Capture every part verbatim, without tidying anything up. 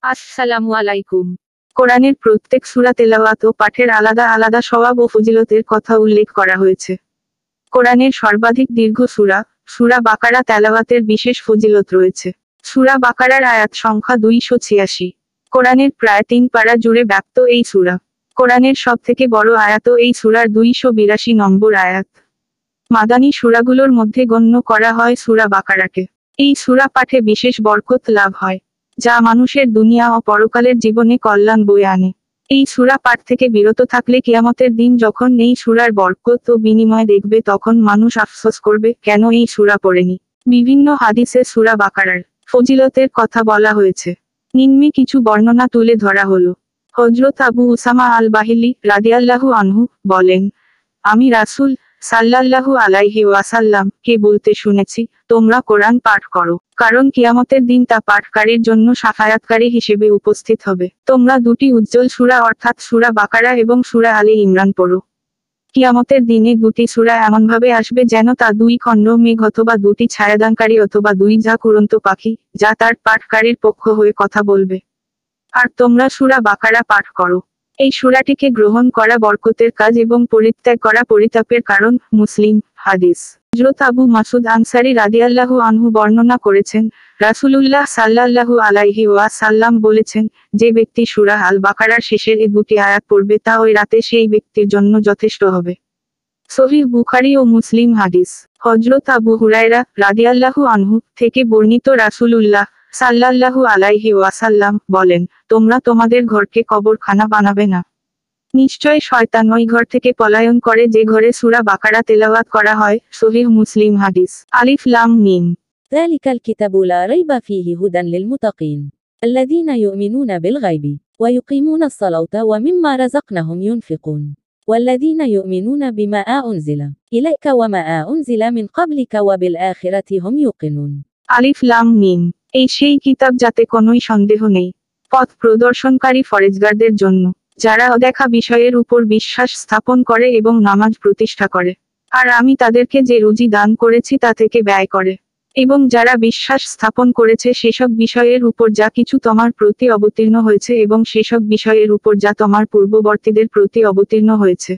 আসসালামু আলাইকুম। কোরআনের প্রত্যেক সূরা তেলাওয়াত ও পাঠের আলাদা আলাদা সওয়াব ও ফজিলতের কথা উল্লেখ করা হয়েছে। কোরআনের সর্বাধিক দীর্ঘ সূরা, সূরা বাকারা তেলাওয়াতের বিশেষ ফজিলত রয়েছে। সূরা বাকারার আয়াত সংখ্যা দুইশো ছিয়াশি। কোরআনের প্রায় তিন পারা জুড়ে ব্যাপ্ত এই সূরা। কোরআনের সবথেকে বড় আয়াতও এই সূরার দুইশো বিরাশি নম্বর আয়াত। মাদানী সূরাগুলোর মধ্যে গণ্য করা হয় সূরা বাকারাকে। এই সূরা পাঠে বিশেষ বরকত লাভ হয়, যা মানুষের দুনিয়া ও পরকালের জীবনে কল্যাণ বয়ে আনে। এই সূরা পাঠ থেকে বিরত থাকলে কিয়ামতের দিন যখন এই সূরার বরকত ও বিনিময় দেখবে তখন মানুষ আফসোস করবে, কেন এই সূরা পড়েনি। বিভিন্ন হাদিসে সূরা বাকারার ফজিলতের কথা বলা হয়েছে। নিম্নে কিছু বর্ণনা তুলে ধরা হলো। হযরত আবু উসামা আল বাহিলি রাদিয়াল্লাহু আনহু বলেন, আমি রাসূল সাল্লাল্লাহু আলাইহি ওয়াসাল্লাম কে বলতে শুনেছি, তোমরা কোরআন পাঠ করো, কারণ কিয়ামতের দিন তা পাঠকারীর জন্য শাফায়াতকারী হিসেবে উপস্থিত হবে। তোমরা দুটি উজ্জ্বল সূরা অর্থাৎ সূরা বাকারা এবং সূরা আলে ইমরান পড়ো। কিয়ামতের দিনে দুটি সূরা এমনভাবে আসবে যেন তা দুই খণ্ড মেঘ অথবা দুটি ছায়াদানকারী অথবা দুই ঝাঁক উড়ন্ত পাখি, যা তার পাঠকারীর পক্ষ হয়ে কথা বলবে। আর তোমরা সূরা বাকারা পাঠ করো। এই সূরাটিকে গ্রহণ করা বরকতের কাজ এবং পরিত্যাগ করা পরিতাপের কারণ। মুসলিম হাদিস। হযরত আবু মাসুদ আনসারী রাদিয়াল্লাহু আনহু বর্ণনা করেছেন, রাসূলুল্লাহ সাল্লাল্লাহু আলাইহি ওয়াসাল্লাম বলেছেন, যে ব্যক্তি সূরা আল বাকারার শেষের এই দুটি আয়াত পড়বে তা ওই রাতে সেই ব্যক্তির জন্য যথেষ্ট হবে। সহিহ বুখারী ও মুসলিম হাদিস। হযরত আবু হুরায়রা রাদিয়াল্লাহু আনহু থেকে বর্ণিত, রাসূলুল্লাহ সাল্লাল্লাহু আলাইহি ওয়াসাল্লাম বলেন, তোমরা তোমাদের ঘরকে কবরখানা বানাবে না। নিশ্চয় শয়তান ওই ঘর থেকে পলায়ন করে যে ঘরে সূরা বাকারা তেলাওয়াত করা হয়। সহিহ মুসলিম হাদিস। আলিফ লাম মিম। ذلك الكتاب لا ريب فيه هدى للمتقين الذين يؤمنون بالغيب ويقيمون الصلاة ومما رزقناهم ينفقون والذين يؤمنون بما أنزل إليك وما أنزل من قبلك وبالآخرة هم يوقنون। আলিফ লাম মিম। এই সেই কিতাব যাতে কোনোই সন্দেহ নেই, পথ প্রদর্শনকারী ফরেজগারদের জন্য, যারা অদেখা বিষয়ের উপর বিশ্বাস স্থাপন করে এবং নামাজ প্রতিষ্ঠা করে। আর আমি তাদেরকে যে রুজি দান করেছি তা থেকে ব্যয় করে। এবং যারা বিশ্বাস স্থাপন করেছে সেসব বিষয়ের উপর যা কিছু তোমার প্রতি অবতীর্ণ হয়েছে এবং সেসব বিষয়ের উপর যা তোমার পূর্ববর্তীদের প্রতি অবতীর্ণ হয়েছে।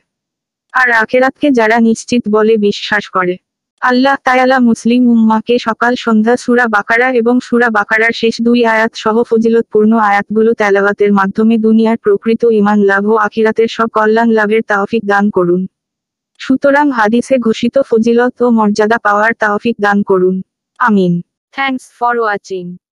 আর আখিরাতকে যারা নিশ্চিত বলে বিশ্বাস করে। আল্লাহ তাআলা মুসলিম উম্মাহকে সকাল সন্ধ্যা সূরা বাকারা এবং সূরা বাকারার শেষ দুই আয়াত সহ ফজিলতপূর্ণ আয়াতগুলো তেলাওয়াতের মাধ্যমে দুনিয়ার প্রকৃত ঈমান লাভ ও আখিরাতের সব কল্যাণ লাভের তাওফিক দান করুন। সুতরাং হাদিসে ঘোষিত ফজিলত ও মর্যাদা পাওয়ার তাওফিক দান করুন। আমিন। Thanks for watching.